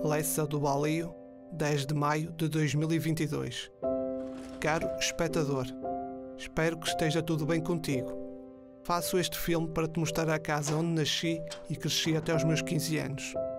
Lessa do Balio, 10 de maio de 2022. Caro espectador, espero que esteja tudo bem contigo. Faço este filme para te mostrar a casa onde nasci e cresci até aos meus 15 anos.